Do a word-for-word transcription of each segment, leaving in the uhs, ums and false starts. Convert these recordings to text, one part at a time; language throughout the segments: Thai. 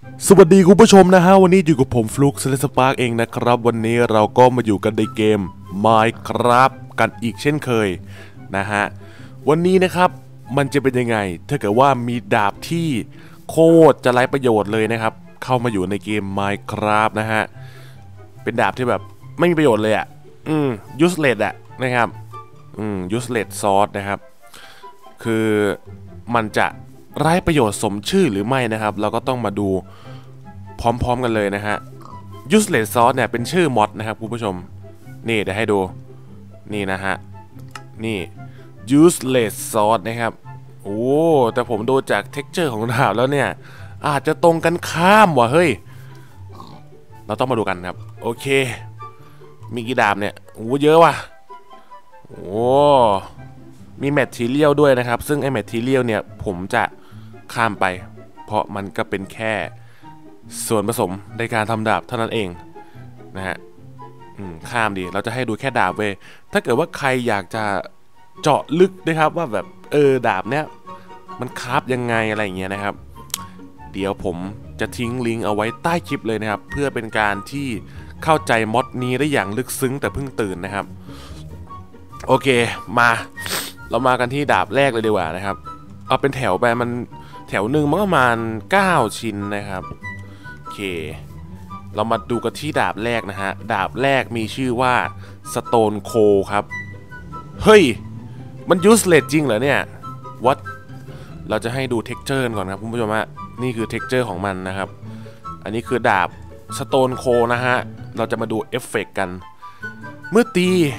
สวัสดีคุณผู้ชมนะฮะวันนี้อยู่กับผมฟลุกซ์เลสปาร์กเองนะครับวันนี้เราก็มาอยู่กันในเกม Minecraft กันอีกเช่นเคยนะฮะวันนี้นะครับมันจะเป็นยังไงถ้าเกิดว่ามีดาบที่โคตรจะไร้ประโยชน์เลยนะครับเข้ามาอยู่ในเกม Minecraft นะฮะเป็นดาบที่แบบไม่มีประโยชน์เลยอ่ะอืม useless อ่ะนะครับอืม useless sword นะครับคือมันจะไร้ประโยชน์สมชื่อหรือไม่นะครับเราก็ต้องมาดูพร้อมๆกันเลยนะฮะ useless sword เนี่ยเป็นชื่อมอดนะครับคุณผู้ชมนี่เดี๋ยวให้ดูนี่นะฮะนี่ useless sword นะครับโอ้แต่ผมดูจาก texture ของดาบแล้วเนี่ยอาจจะตรงกันข้ามว่ะเฮ้ยเราต้องมาดูกันครับโอเคมีกี่ดาบเนี่ยโอ้เยอะว่ะโอ้มีแมททีเรียลด้วยนะครับซึ่งไอแมททีเรียลเนี่ยผมจะข้ามไปเพราะมันก็เป็นแค่ส่วนผสมในการทำดาบเท่านั้นเองนะฮะข้ามดีเราจะให้ดูแค่ดาบเว้ยถ้าเกิดว่าใครอยากจะเจาะลึกนะครับว่าแบบเออดาบเนี้ยมันคราฟยังไงอะไรอย่างเงี้ยนะครับเดี๋ยวผมจะทิ้งลิงก์เอาไว้ใต้คลิปเลยนะครับเพื่อเป็นการที่เข้าใจมอดนี้ได้อย่างลึกซึ้งแต่เพิ่งตื่นนะครับโอเคมาเรามากันที่ดาบแรกเลยดีกว่านะครับเอาเป็นแถวไปมันแถวหนึ่งมันประมาณเก้าชิ้นนะครับโอเคเรามาดูกันที่ดาบแรกนะฮะดาบแรกมีชื่อว่า Stone Coal ครับเฮ้ยมัน useless จริงเหรอเนี่ย what เราจะให้ดู texture ก่อนครับคุณผู้ชมฮะนี่คือ texture ของมันนะครับอันนี้คือดาบ Stone Coal นะฮะเราจะมาดูเอฟเฟกต์กันเมื่อตี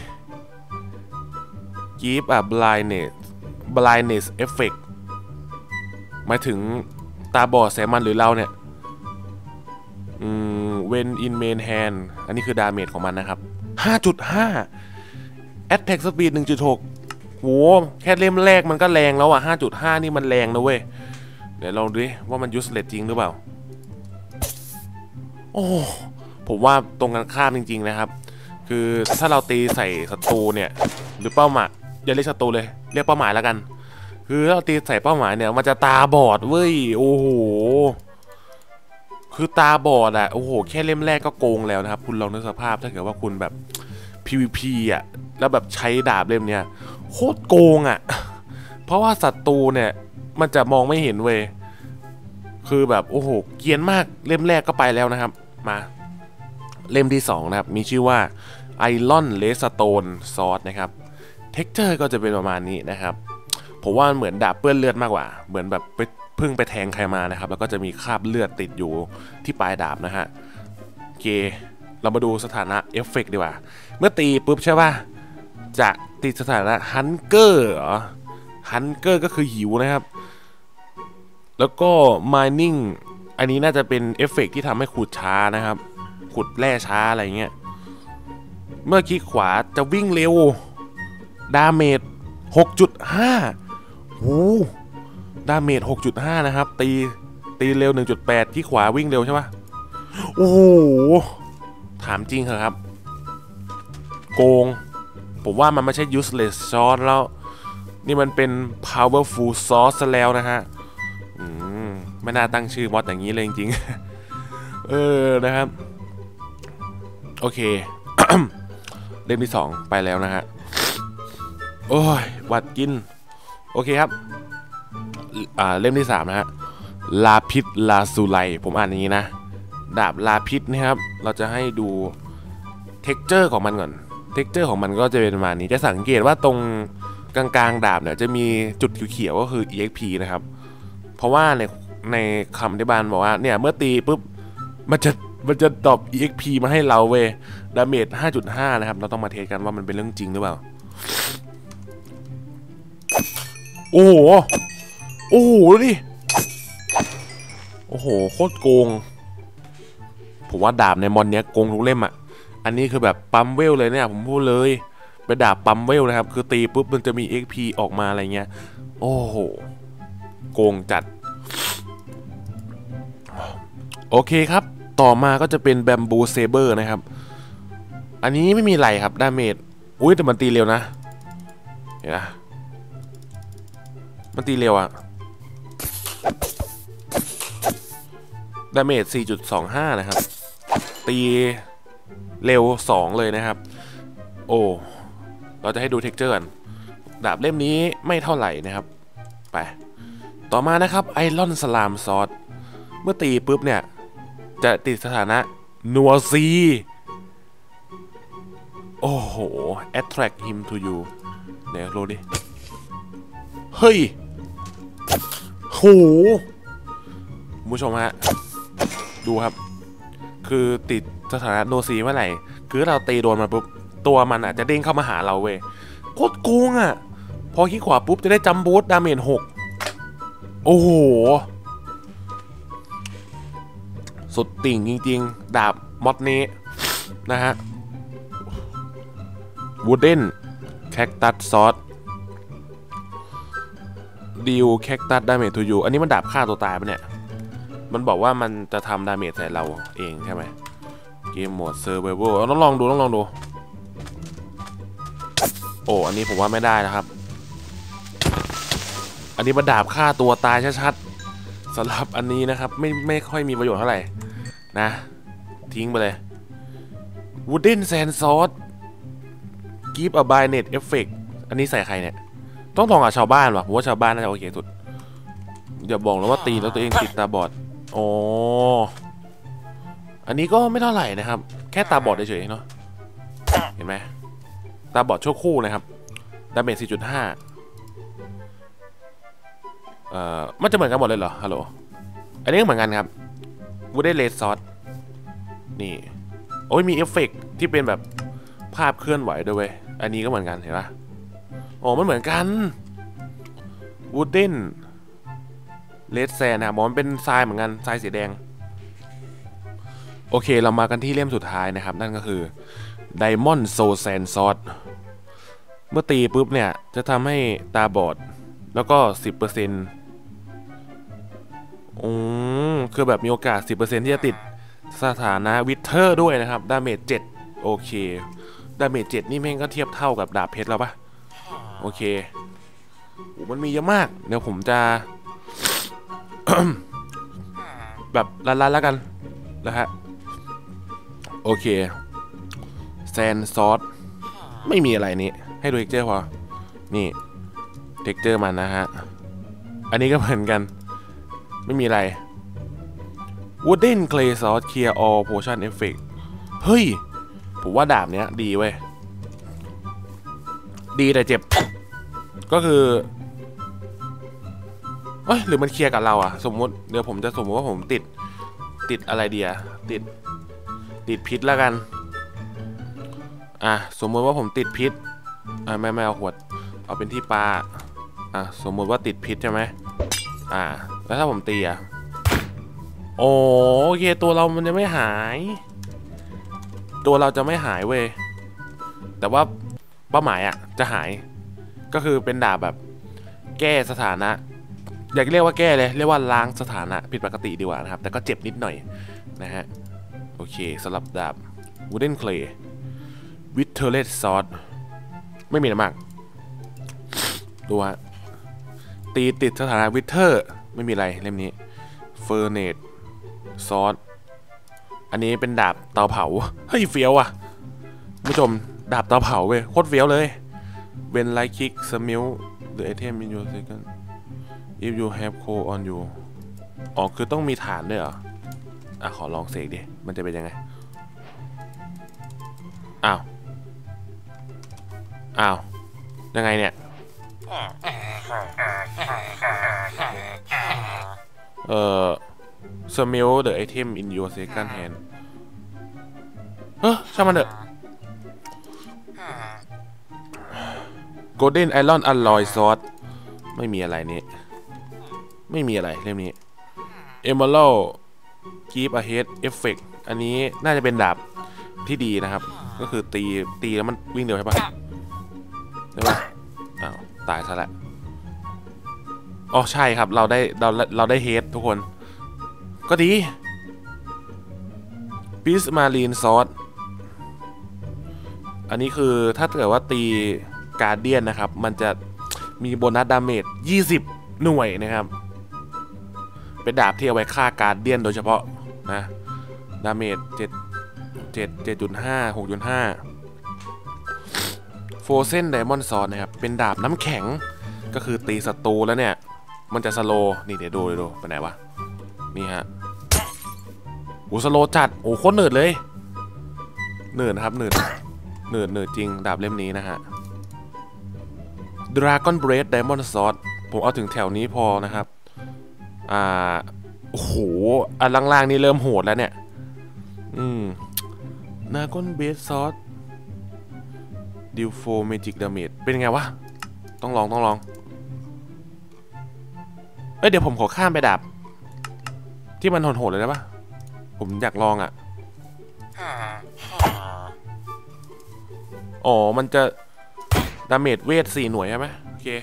give a blindness blindness effect หมายถึงตาบอดแสมันหรือเราเนี่ยอืม when in main hand อันนี้คือดาเมจของมันนะครับ ห้าจุดห้า attack speed หนึ่งจุดหก โหแค่เล่มแรกมันก็แรงแล้วอ่ะ ห้าจุดห้า นี่มันแรงนะเว้ยเดี๋ยวลองดูดิว่ามัน useless จริงหรือเปล่าโอ้ผมว่าตรงกันข้ามจริงๆนะครับคือถ้าเราตีใส่ศัตรูเนี่ยหรือเป้าหมายอย่าเรียกศัตรูเลยเรียกเป้าหมายแล้วกันคือถ้าเราตีใส่เป้าหมายเนี่ยมันจะตาบอดเว้ยโอ้โหคือตาบอดอ่ะโอ้โหแค่เล่มแรกก็โกงแล้วนะครับคุณลองนึกสภาพถ้าเกิดว่าคุณแบบ พี วี พี อ่ะแล้วแบบใช้ดาบเล่มเนี้ยโคตรโกงอ่ะเพราะว่าศัตรูเนี่ยมันจะมองไม่เห็นเว้ยคือแบบโอ้โหเกรียนมากเล่มแรกก็ไปแล้วนะครับมาเล่มที่สองนะครับมีชื่อว่า Iron Redstone Sword นะครับ texture ก็จะเป็นประมาณนี้นะครับผมว่าเหมือนดาบเปื้อนเลือดมากกว่าเหมือนแบบไปเพิ่งไปแทงใครมานะครับแล้วก็จะมีคราบเลือดติดอยู่ที่ปลายดาบนะฮะโอเคเรามาดูสถานะเอฟเฟกต์ดีกว่าเมื่อตีปุ๊บใช่ป่ะจะติดสถานะฮันเกอร์เหรอฮันเกอร์ก็คือหิวนะครับแล้วก็ mining อันนี้น่าจะเป็นเอฟเฟกต์ที่ทำให้ขุดช้านะครับขุดแร่ช้าอะไรเงี้ยเมื่อคลิกขวาจะวิ่งเร็วดาเมจ หกจุดห้า โอ้ดาเมจ หกจุดห้า นะครับตีตีเร็ว หนึ่งจุดแปด คลิกขวาวิ่งเร็วใช่ป่ะโอ้โหถามจริงเหรอครับโกงผมว่ามันไม่ใช่ useless sword แล้วนี่มันเป็น powerful sword ซะแล้วนะฮะอืมไม่น่าตั้งชื่อมอดอย่างนี้เลยจริงๆเออนะครับโอเค เล่มที่สองไปแล้วนะฮะโอ้ยวัดกินโอเคครับอ่าเล่มที่สามนะฮะลาพิษลาซูไลผมอ่านอย่างนี้นะดาบลาพิษนะครับเราจะให้ดู texture ของมันก่อน texture ของมันก็จะเป็นประมาณนี้จะสังเกตว่าตรงกลางๆดาบเนี่ยจะมีจุดเขียวๆก็คือ อี เอ็กซ์ พี นะครับเพราะว่าในในคำอธิบายบอกว่าเนี่ยเมื่อตีปุ๊บมันจะมันจะตอบ อี เอ็กซ์ พี มาให้เราเว้ยดาเมจ ห้าจุดห้า นะครับเราต้องมาเทสกันว่ามันเป็นเรื่องจริงหรือเปล่าโอ้โหโอ้โหดิโอ้โหโคตรโกงผมว่าดาบในมอนเนี้ยโกงทุกเล่มอ่ะอันนี้คือแบบปั๊มเวลเลยเนี่ยผมพูดเลยเป็นดาบปั๊มเวลนะครับคือตีปุ๊บมันจะมี เอ็กซ์ พี ออกมาอะไรเงี้ยโอ้โหโกงจัดโอเคครับต่อมาก็จะเป็นแบมบูเซเบอร์นะครับอันนี้ไม่มีไรครับดาเมจอุ้ยแต่มันตีเร็วนะเห็นไหมมันตีเร็วอะดาเมจ สี่จุดสองห้า นะครับตีเร็วสองเลยนะครับโอ้เราจะให้ดูเท็กเจอร์กันดาบเล่มนี้ไม่เท่าไหร่นะครับไปต่อมานะครับไอรอนสลามซอสเมื่อตีปุ๊บเนี่ยจะติดสถานะนัวซีโอ้โห attract him to you เดี๋ยวโรดิเฮ้ยโหคุณผู้ชมฮะดูครับคือติดสถานะโนซีเมื่อไหร่คือเราตีโดนมาปุ๊บตัวมันอ่ะจะเด้งเข้ามาหาเราเว้ยโคตรโกงอ่ะพอคลิกขวาปุ๊บจะได้จัมบูสดาเมจหกโอ้โหสุดติ่งจริงๆดาบมอดนี้นะฮะวูดเดนแคคตัสซอสดิวแคคตัสดาเมจทูยูอันนี้มันดาบฆ่าตัวตายปะเนี่ยมันบอกว่ามันจะทำดาเมจใส่เราเองใช่ไหมเกมโหมดเซอร์ไวเวอร์ต้องลองดูต้องลองดูโอ้อันนี้ผมว่าไม่ได้นะครับอันนี้มันดาบฆ่าตัวตายชัดๆสำหรับอันนี้นะครับไม่ไม่ค่อยมีประโยชน์เท่าไหร่นะทิ้งไปเลย Wooden Sand Sword Give a Bayonet Effect อันนี้ใส่ใครเนี่ยต้องลองกับชาวบ้านว่ะผมว่าชาวบ้านน่าจะโอเคสุดอย่าบอกแล้วว่าตีแล้วตัวเองติดตาบอดอ๋ออันนี้ก็ไม่เท่าไหร่นะครับแค่ตาบอดเฉยๆเนาะเห็นไหมตาบอดชั่วคู่นะครับดาเมจ สี่จุดห้า เอ่อมันจะเหมือนกันหมดเลยเหรอฮัลโหลอันนี้ก็เหมือนกันครับวูดเดนเลดซอสนี่โอ้ยมีเอฟเฟกต์ที่เป็นแบบภาพเคลื่อนไหวด้วยเว้ยอันนี้ก็เหมือนกันเห็นปะโอ้มันเหมือนกันวูดเดนเลดแซนนะมันเป็นทรายเหมือนกันทรายสีแดงโอเคเรามากันที่เล่มสุดท้ายนะครับนั่นก็คือ Diamond Soul Sand Sword เมื่อตีปุ๊บเนี่ยจะทำให้ตาบอดแล้วก็ สิบเปอร์เซ็นต์ อืมคือแบบมีโอกาส สิบเปอร์เซ็นต์ ที่จะติดสถานะวิเทอร์ด้วยนะครับดาเมจเจ็ดโอเคดาเมจเจ็ดนี่แม่งก็เทียบเท่ากับดาบเพชรแล้วปะโอเคโอ้มันมีเยอะมากเดี๋ยวผมจะ แบบลันๆแล้วกันนะฮะโอเคแซนซอสไม่มีอะไรนี้ให้ดูเท็กเจอร์พอนี่เท็กเจอร์มันนะฮะอันนี้ก็เหมือนกันไม่มีอะไร Wooden Clay Sword Clear All Potion Effect เฮ้ยผมว่าดาบเนี้ยดีเว้ยดีแต่เจ็บก็คือเอ้ยหรือมันเคลียร์กับเราอะสมมติเดี๋ยวผมจะสมมติว่าผมติดติดอะไรดีอะติดติดพิษแล้วกันอ่ะสมมติว่าผมติดพิษอ่ะไม่ไม่เอาขวดเอาเป็นที่ปลาอ่ะสมมติว่าติดพิษใช่ไหมอ่ะแล้วถ้าผมตีอ่ะโอเคตัวเรามันจะไม่หายตัวเราจะไม่หายเว้ยแต่ว่าเป้าหมายอ่ะจะหายก็คือเป็นดาบแบบแก้สถานะอยากเรียกว่าแก้เลยเรียกว่าล้างสถานะผิดปกติดีกว่านะครับแต่ก็เจ็บนิดหน่อยนะฮะโอเคสำหรับดาบ Wooden Clay with Turret Sword ไม่มีอะไรมากดูฮะตีติดสถานะวิเทอร์ไม่มีอะไรเล่มนี้เฟอร์เนตซอสอันนี้เป็นดาบเตาเผาเฮ้ยเฟี้ยวอ่ะผู้ชมดาบเตาเผาเว้ยโคตรเฟี้ยวเลยเวนไลท์คิกสมิล the item in your second if you have coal on you อ๋อคือต้องมีฐานด้วยเหรออ่ะขอลองเสกดิมันจะเป็นยังไงอ้าวอ้าวยังไงเนี่ยเอ่อ smell the item in your second hand เฮ้ยช่างมันเถอะ golden iron alloy sword ไม่มีอะไรนี้ไม่มีอะไรเรื่องนี้ emerald keep ahead effect อันนี้น่าจะเป็นดาบที่ดีนะครับก็คือตีตีแล้วมันวิ่งเร็วใช่ปะใช่ปะอ้าวตายซะแล้วอ๋อใช่ครับเราได้เราเราได้เฮดทุกคนก็ดี Beast Marine Sword อันนี้คือถ้าเกิดว่าตีการเดียนนะครับมันจะมีโบนัสดาเมจยี่สิบหน่วยนะครับเป็นดาบที่เอาไว้ฆ่าการเดียนโดยเฉพาะนะดาเมจเจ็ดเจ็ดเจ็ดจุดห้าหกจุดห้าโฟเซนไดมอนด์ซอสนะครับเป็นดาบน้ำแข็งก็คือตีศัตรูแล้วเนี่ยมันจะสโลนี่เดี๋ยวดูเดี๋ยวดูไปไหนวะนี่ฮะโอ้สโลจัดโอ้โคตรเหนืดเลยเหนืดนะครับเหนืดเหนืดเหนืดจริงดาบเล่มนี้นะฮะ Dragon Breath Diamond Sword ผมเอาถึงแถวนี้พอนะครับอ่าโอ้โหอันล่างๆนี่เริ่มโหดแล้วเนี่ยอืม Dragon Breath Sword Deal four Magic Damage เป็นไงวะต้องลองต้องลองเอ้ยเดี๋ยวผมขอข้ามไปดาบที่มันโหดๆเลยได้ปะผมอยากลองอ่ะอ๋อมันจะดาเมจเวทสี่หน่วยใช่ไหมโอเค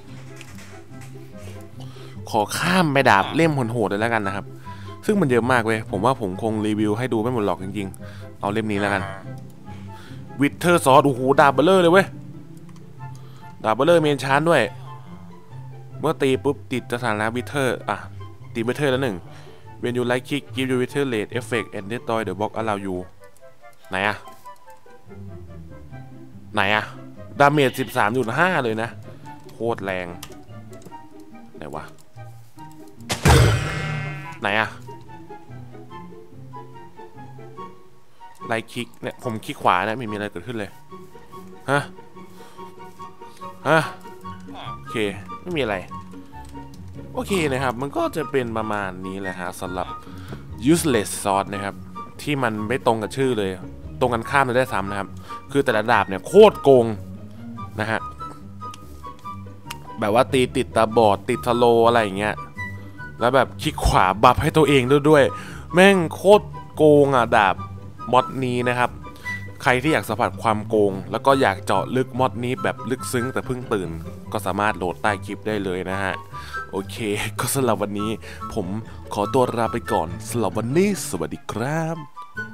ขอข้ามไปดาบเล่มโหดๆเลยแล้วกันนะครับซึ่งมันเยอะมากเว้ยผมว่าผมคงรีวิวให้ดูไม่หมดหรอกจริงๆเอาเล่มนี้แล้วกันวิเทอร์ซอสโอ้โหดาบเบลเลอร์เลยเว้ยดาบเบลเลอร์เมนชานด้วยเมื่อตีปุ๊บติดสถานะวิเทอร์อ่ะตีวิเทอร์แล้วหนึ่ง when you like kick give your wither rate effect and destroy the block allow you ไหนอะไหนอะดาเมจ สิบสามจุดห้า เลยนะโคตรแรงไหนวะไหนอะไลค์คลิกเนี่ยผมคลิกขวานะไม่มีอะไรเกิดขึ้นเลยฮะฮะโอเคไม่มีอะไรโอเคนะครับมันก็จะเป็นประมาณนี้แหละฮะสำหรับ useless sword นะครับที่มันไม่ตรงกับชื่อเลยตรงกันข้ามเลยได้ซ้ำนะครับคือแต่ละดาบเนี่ยโคตรโกงนะฮะแบบว่าตีติดตาบอดติดสโลอะไรอย่างเงี้ยแล้วแบบคลิกขวาบัฟให้ตัวเองด้วยด้วยแม่งโคตรโกงอ่ะดาบมอดนี้นะครับใครที่อยากสัมผัสความโกงแล้วก็อยากเจาะลึกมอดนี้แบบลึกซึ้งแต่เพิ่งตื่นก็สามารถโหลดใต้คลิปได้เลยนะฮะโอเคก็สำหรับวันนี้ผมขอตัวลาไปก่อนสำหรับวันนี้สวัสดีครับ